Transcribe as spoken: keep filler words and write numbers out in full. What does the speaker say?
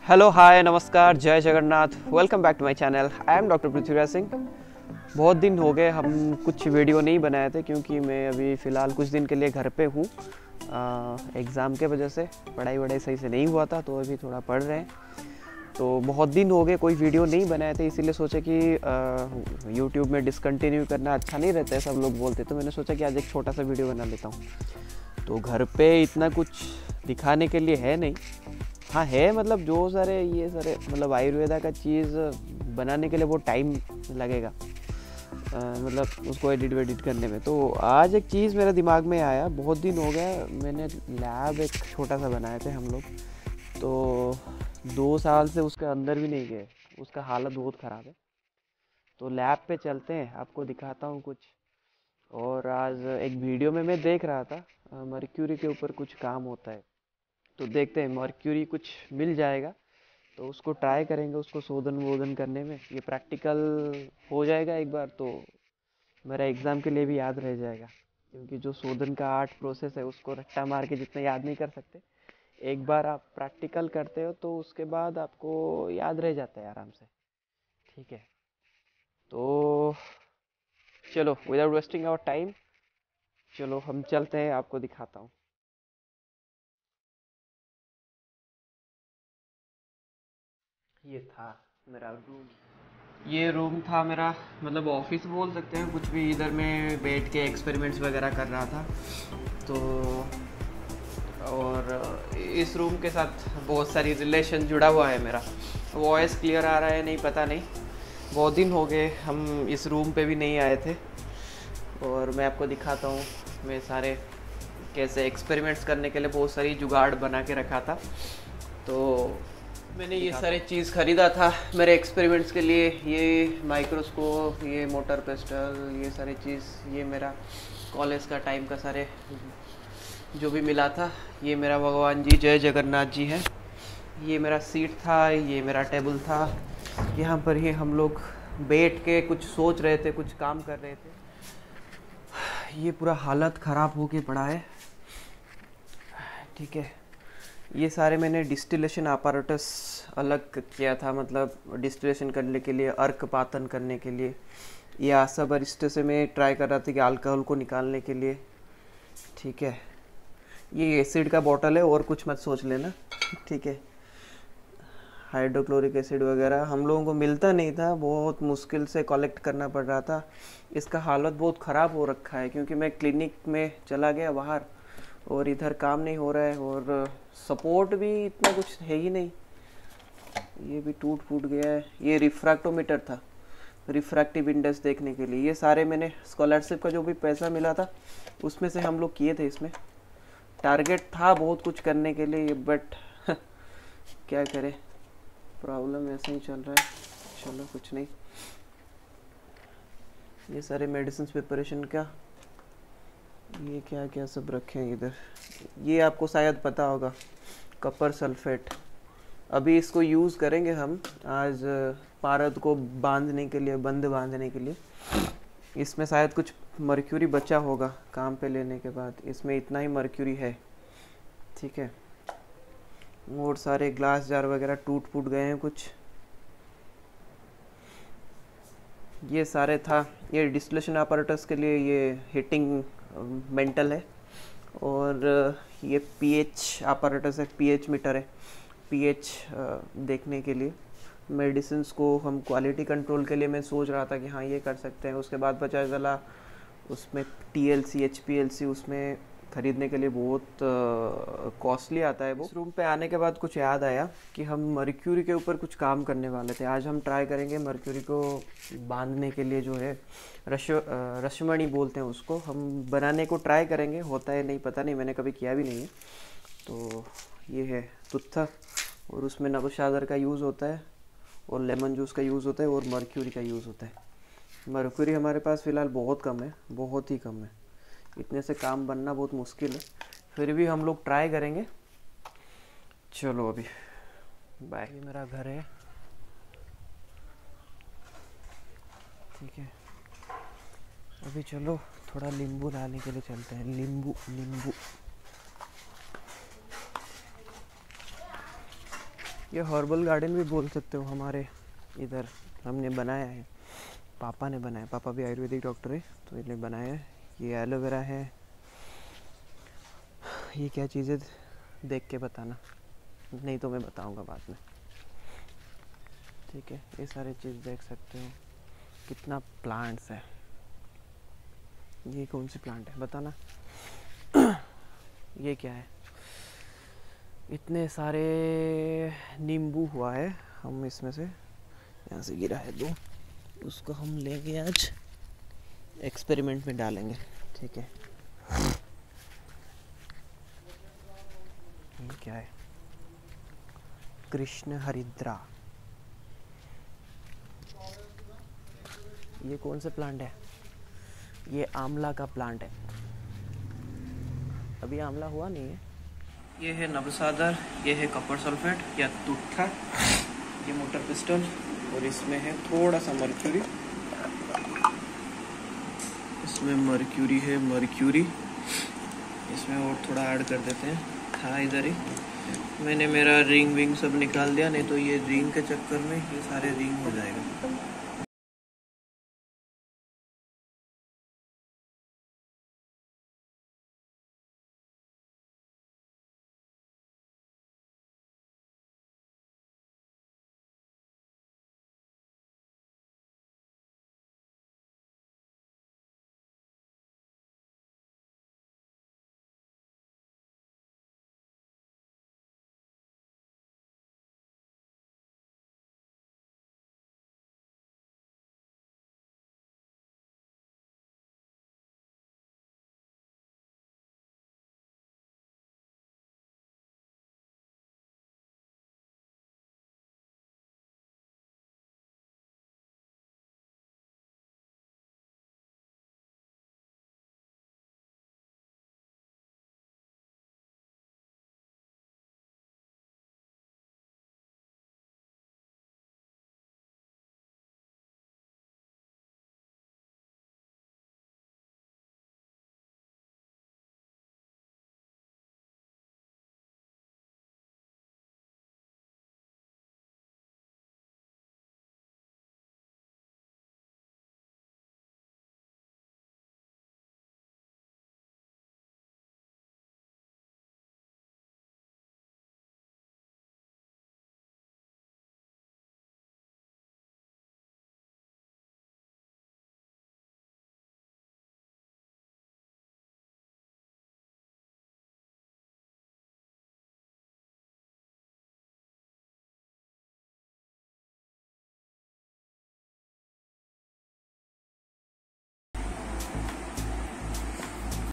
Hello hi नमस्कार जय Jagannath. Welcome back to my channel. I am doctor Prithviraj Singh. बहुत दिन हो गए हम कुछ वीडियो नहीं बनाए थे क्योंकि मैं अभी फ़िलहाल कुछ दिन के लिए घर पे हूँ। एग्ज़ाम के वजह से पढ़ाई वढ़ाई सही से नहीं हुआ था, तो अभी थोड़ा पढ़ रहे हैं। तो बहुत दिन हो गए कोई वीडियो नहीं बनाए थे, इसीलिए सोचा कि यूट्यूब में डिसकंटिन्यू करना अच्छा नहीं रहता है, सब लोग बोलते। तो मैंने सोचा कि आज एक छोटा सा वीडियो बना लेता हूँ। तो घर पे इतना कुछ दिखाने के लिए है नहीं, हाँ है, मतलब जो सारे ये सारे मतलब आयुर्वेदा का चीज़ बनाने के लिए वो टाइम लगेगा, आ, मतलब उसको एडिट वेडिट करने में। तो आज एक चीज़ मेरे दिमाग में आया, बहुत दिन हो गया मैंने लैब एक छोटा सा बनाए थे हम लोग, तो दो साल से उसके अंदर भी नहीं गए, उसका हालत बहुत ख़राब है। तो लैब पे चलते हैं, आपको दिखाता हूँ कुछ। और आज एक वीडियो में मैं देख रहा था मर्क्यूरी के ऊपर कुछ काम होता है, तो देखते हैं मर्क्यूरी कुछ मिल जाएगा तो उसको ट्राई करेंगे, उसको शोधन वोधन करने में। ये प्रैक्टिकल हो जाएगा एक बार तो मेरा एग्ज़ाम के लिए भी याद रह जाएगा, क्योंकि जो शोधन का आर्ट प्रोसेस है उसको रट्टा मार के जितना याद नहीं कर सकते, एक बार आप प्रैक्टिकल करते हो तो उसके बाद आपको याद रह जाता है आराम से। ठीक है, तो चलो विदाउट वेस्टिंग आवर टाइम, चलो हम चलते हैं, आपको दिखाता हूँ। ये था मेरा रूम, ये रूम था मेरा, मतलब ऑफिस बोल सकते हैं कुछ भी। इधर मैं बैठ के एक्सपेरिमेंट्स वगैरह कर रहा था। तो और इस रूम के साथ बहुत सारी रिलेशन जुड़ा हुआ है मेरा। वॉइस क्लियर आ रहा है नहीं पता नहीं, बहुत दिन हो गए हम इस रूम पे भी नहीं आए थे। और मैं आपको दिखाता हूँ, मैं सारे कैसे एक्सपेरिमेंट्स करने के लिए बहुत सारी जुगाड़ बना के रखा था। तो मैंने ये सारे चीज़ ख़रीदा था मेरे एक्सपेरिमेंट्स के लिए, ये माइक्रोस्कोप, ये मोटर पेस्टल, ये सारी चीज़, ये मेरा कॉलेज का टाइम का सारे जो भी मिला था। ये मेरा भगवान जी जय जगन्नाथ जी है। ये मेरा सीट था, ये मेरा टेबल था, यहाँ पर ही हम लोग बैठ के कुछ सोच रहे थे, कुछ काम कर रहे थे। ये पूरा हालत ख़राब हो के पड़ा है। ठीक है, ये सारे मैंने डिस्टिलेशन apparatus अलग किया था, मतलब डिस्टिलेशन करने के लिए, अर्कपातन करने के लिए, या सब अरिस्टे से मैं ट्राई कर रहा था कि अल्कोहल को निकालने के लिए। ठीक है, ये एसिड का बॉटल है, और कुछ मत सोच लेना। ठीक है, हाइड्रोक्लोरिक एसिड वगैरह हम लोगों को मिलता नहीं था, बहुत मुश्किल से कलेक्ट करना पड़ रहा था। इसका हालत बहुत ख़राब हो रखा है क्योंकि मैं क्लिनिक में चला गया बाहर और इधर काम नहीं हो रहा है, और सपोर्ट भी इतना कुछ है ही नहीं। ये भी टूट फूट गया है। ये रिफ्रैक्टोमीटर था, रिफ्रैक्टिव इंडेक्स देखने के लिए। ये सारे मैंने स्कॉलरशिप का जो भी पैसा मिला था उसमें से हम लोग किए थे। इसमें टारगेट था बहुत कुछ करने के लिए, बट क्या करें, प्रॉब्लम ऐसे ही चल रहा है। चलो कुछ नहीं। ये सारे मेडिसिन प्रिपरेशन का, ये क्या क्या सब रखे हैं इधर। ये आपको शायद पता होगा, कपर सल्फेट। अभी इसको यूज़ करेंगे हम आज पारद को बांधने के लिए, बंद बांधने के लिए। इसमें शायद कुछ मर्क्यूरी बचा होगा काम पे लेने के बाद, इसमें इतना ही मर्क्यूरी है। ठीक है, और सारे ग्लास जार वगैरह टूट फूट गए हैं कुछ। ये सारे था, ये डिस्टिलेशन apparatus के लिए, ये हीटिंग मेंटल है, और ये पीएच apparatus है, पीएच मीटर है, पीएच देखने के लिए। मेडिसिन को हम क्वालिटी कंट्रोल के लिए मैं सोच रहा था कि हाँ ये कर सकते हैं। उसके बाद पता चला उसमें टीएलसी, एचपीएलसी उसमें ख़रीदने के लिए बहुत कॉस्टली आता है वो। इस रूम पे आने के बाद कुछ याद आया कि हम मर्क्यूरी के ऊपर कुछ काम करने वाले थे। आज हम ट्राई करेंगे मर्क्यूरी को बांधने के लिए, जो है रश रश्मणी बोलते हैं उसको, हम बनाने को ट्राई करेंगे। होता है नहीं पता नहीं, मैंने कभी किया भी नहीं है। तो ये है तुत्था, और उसमें नबुशादर का यूज़ होता है, और लेमन जूस का यूज़ होता है, और मर्क्यूरी का यूज़ होता है। मर्क्यूरी हमारे पास फ़िलहाल बहुत कम है, बहुत ही कम है, इतने से काम बनना बहुत मुश्किल है, फिर भी हम लोग ट्राई करेंगे। चलो अभी बाय। ये मेरा घर है। ठीक है, अभी चलो थोड़ा नींबू लाने के लिए चलते हैं। नींबू नींबू ये हर्बल गार्डन भी बोल सकते हो, हमारे इधर हमने बनाया है, पापा ने बनाया, पापा भी आयुर्वेदिक डॉक्टर है तो इन्हें बनाया है। ये एलोवेरा है, ये क्या चीज़ है देख के बताना, नहीं तो मैं बताऊंगा बाद में, ठीक है। ये सारी चीज़ देख सकते हो, कितना प्लांट्स है। ये कौन सी प्लांट है बताना। ये क्या है, इतने सारे नींबू हुआ है, हम इसमें से यहाँ से गिरा है दो, उसको हम लेंगे आज एक्सपेरिमेंट में डालेंगे, ठीक है। ये क्या है, कृष्ण हरिद्रा, ये कौन सा प्लांट है, ये आंवला का प्लांट है, अभी आंवला हुआ नहीं है। ये है नवसादर, ये है कॉपर सल्फेट या तुट्ठा, ये मोटर पिस्टल, और इसमें है थोड़ा सा मर्क्यूरी, इसमें मर्क्यूरी है, मर्क्यूरी इसमें और थोड़ा ऐड कर देते हैं, था इधर ही। मैंने मेरा रिंग विंग सब निकाल दिया, नहीं तो ये रिंग के चक्कर में ये सारे रिंग हो जाएगा।